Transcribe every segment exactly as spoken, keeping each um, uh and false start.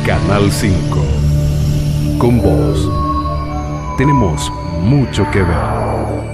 Canal cinco. Con vos. Tenemos mucho que ver.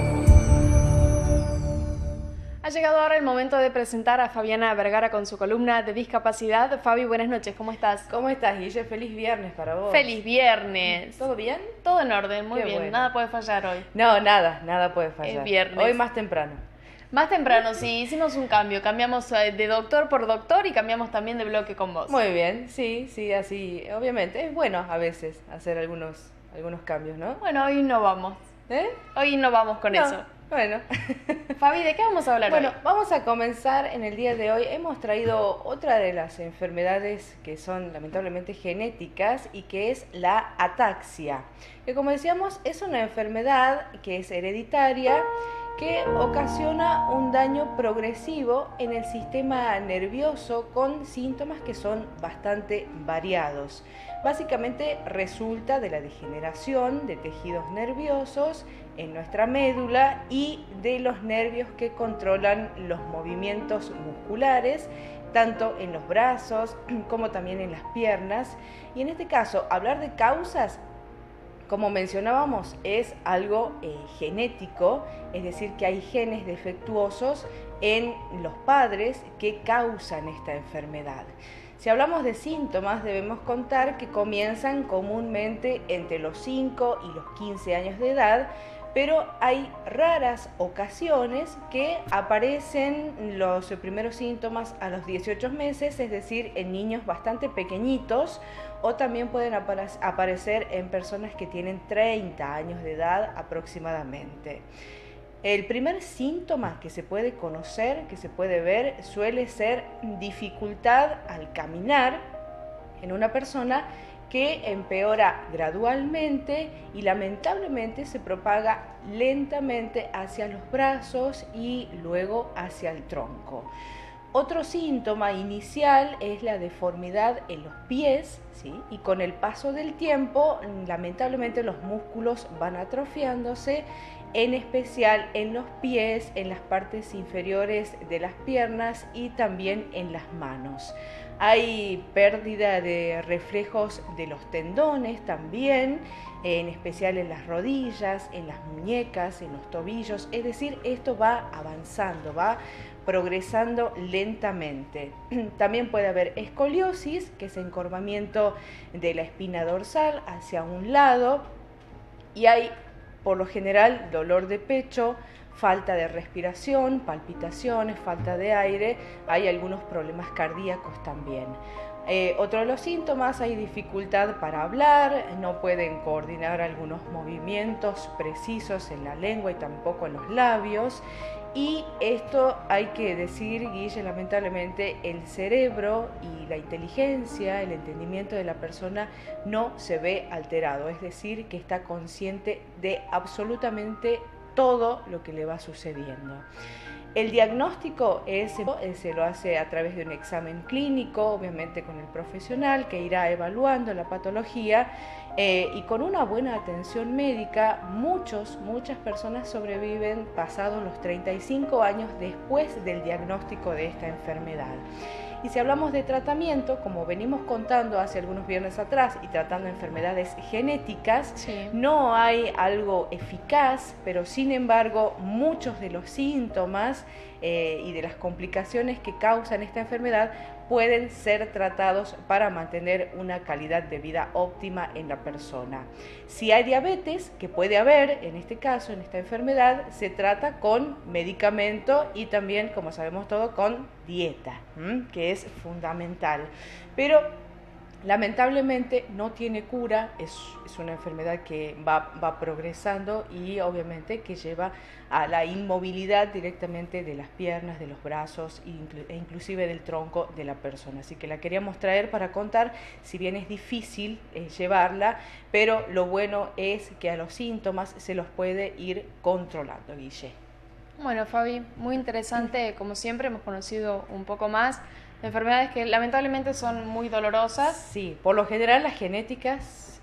Ha llegado ahora el momento de presentar a Fabiana Vergara con su columna de discapacidad. Fabi, buenas noches, ¿cómo estás? ¿Cómo estás, Guille? Feliz viernes para vos. ¡Feliz viernes! ¿Todo bien? Todo en orden, muy Qué bien. bueno. Nada puede fallar hoy. No, nada, nada puede fallar. Es viernes. Hoy más temprano. Más temprano, sí, hicimos un cambio. Cambiamos eh, de doctor por doctor y cambiamos también de bloque con vos. Muy bien, sí, sí, así, obviamente. Es bueno a veces hacer algunos, algunos cambios, ¿no? Bueno, hoy no vamos. ¿Eh? Hoy no vamos con No, eso. Bueno. Fabi, ¿de qué vamos a hablar Bueno, hoy? vamos a comenzar en el día de hoy. Hemos traído otra de las enfermedades que son lamentablemente genéticas y que es la ataxia. Que como decíamos es una enfermedad que es hereditaria que ocasiona un daño progresivo en el sistema nervioso con síntomas que son bastante variados. Básicamente resulta de la degeneración de tejidos nerviosos en nuestra médula y de los nervios que controlan los movimientos musculares, tanto en los brazos como también en las piernas. Y en este caso, hablar de causas, como mencionábamos, es algo eh, genético, es decir, que hay genes defectuosos en los padres que causan esta enfermedad. Si hablamos de síntomas, debemos contar que comienzan comúnmente entre los cinco y los quince años de edad, pero hay raras ocasiones que aparecen los primeros síntomas a los dieciocho meses, es decir, en niños bastante pequeñitos, o también pueden aparecer en personas que tienen treinta años de edad aproximadamente. El primer síntoma que se puede conocer, que se puede ver, suele ser dificultad al caminar en una persona que empeora gradualmente y lamentablemente se propaga lentamente hacia los brazos y luego hacia el tronco. Otro síntoma inicial es la deformidad en los pies, ¿sí? Y con el paso del tiempo, lamentablemente los músculos van atrofiándose, en especial en los pies, en las partes inferiores de las piernas y también en las manos. Hay pérdida de reflejos de los tendones también, en especial en las rodillas, en las muñecas, en los tobillos, es decir, esto va avanzando, va progresando lentamente. También puede haber escoliosis, que es encorvamiento de la espina dorsal hacia un lado, y hay por lo general dolor de pecho, falta de respiración, palpitaciones, falta de aire, hay algunos problemas cardíacos también. Eh, otro de los síntomas, hay dificultad para hablar, no pueden coordinar algunos movimientos precisos en la lengua y tampoco en los labios. Y esto hay que decir, Guille, lamentablemente el cerebro y la inteligencia, el entendimiento de la persona no se ve alterado, es decir, que está consciente de absolutamente todo lo que le va sucediendo. El diagnóstico es, se lo hace a través de un examen clínico, obviamente con el profesional que irá evaluando la patología eh, y con una buena atención médica, muchos, muchas personas sobreviven pasados los treinta y cinco años después del diagnóstico de esta enfermedad. Y si hablamos de tratamiento, como venimos contando hace algunos viernes atrás y tratando enfermedades genéticas, sí, no hay algo eficaz, pero sin embargo muchos de los síntomas eh, y de las complicaciones que causan esta enfermedad pueden ser tratados para mantener una calidad de vida óptima en la persona. Si hay diabetes, que puede haber en este caso, en esta enfermedad, se trata con medicamento y también, como sabemos todo, con dieta, ¿m? que es fundamental. Pero lamentablemente no tiene cura, es, es una enfermedad que va, va progresando y obviamente que lleva a la inmovilidad directamente de las piernas, de los brazos e inclusive del tronco de la persona. Así que la queríamos traer para contar, si bien es difícil eh, llevarla, pero lo bueno es que a los síntomas se los puede ir controlando, Guille. Bueno, Fabi, muy interesante, como siempre hemos conocido un poco más enfermedades que lamentablemente son muy dolorosas. Sí, por lo general las genéticas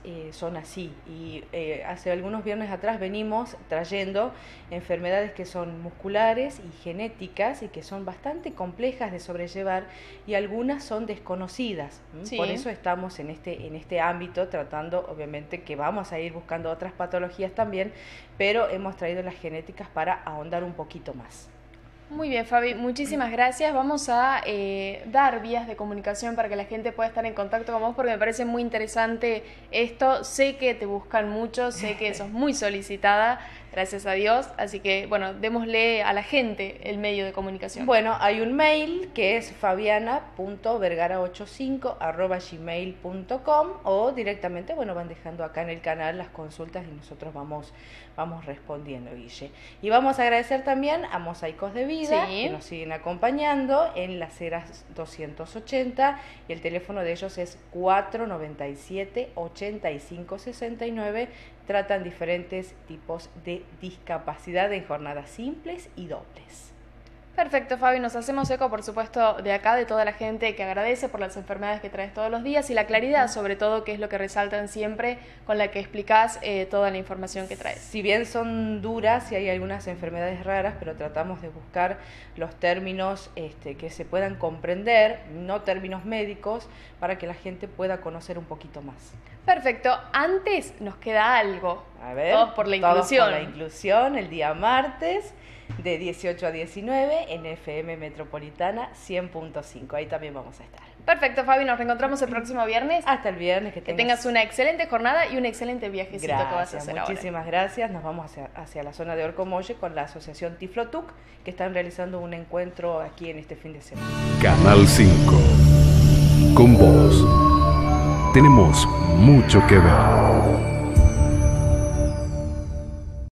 eh, son así. Y eh, hace algunos viernes atrás venimos trayendo enfermedades que son musculares y genéticas y que son bastante complejas de sobrellevar y algunas son desconocidas. Sí. Por eso estamos en este, en este ámbito tratando, obviamente que vamos a ir buscando otras patologías también, pero hemos traído las genéticas para ahondar un poquito más. Muy bien, Fabi, muchísimas gracias. Vamos a eh, dar vías de comunicación para que la gente pueda estar en contacto con vos, porque me parece muy interesante esto. Sé que te buscan mucho, sé que sos muy solicitada, gracias a Dios. Así que, bueno, démosle a la gente el medio de comunicación. Bueno, hay un mail que es fabiana punto vergara ochenta y cinco arroba gmail punto com o directamente, bueno, van dejando acá en el canal las consultas y nosotros vamos, vamos respondiendo, Guille. Y vamos a agradecer también a Mosaicos de Vida, sí, que nos siguen acompañando en Las Heras doscientos ochenta y el teléfono de ellos es cuatro noventa y siete ochenta y cinco sesenta y nueve. Tratan diferentes tipos de discapacidad en jornadas simples y dobles. Perfecto, Fabi, nos hacemos eco, por supuesto, de acá, de toda la gente que agradece por las enfermedades que traes todos los días y la claridad, sobre todo, que es lo que resaltan siempre con la que explicás eh, toda la información que traes. Si bien son duras y hay algunas enfermedades raras, pero tratamos de buscar los términos este, que se puedan comprender, no términos médicos, para que la gente pueda conocer un poquito más. Perfecto, antes nos queda algo. A ver, todos por la inclusión. Todos por la inclusión, el día martes de dieciocho a diecinueve en F M Metropolitana cien punto cinco. Ahí también vamos a estar. Perfecto, Fabi, nos reencontramos el próximo viernes. Hasta el viernes. Que tengas, que tengas una excelente jornada y un excelente viajecito gracias, que vas a hacer muchísimas ahora. gracias. Nos vamos hacia, hacia la zona de Orcomolle con la asociación Tiflotuc, que están realizando un encuentro aquí en este fin de semana. Canal cinco. Con vos tenemos mucho que ver.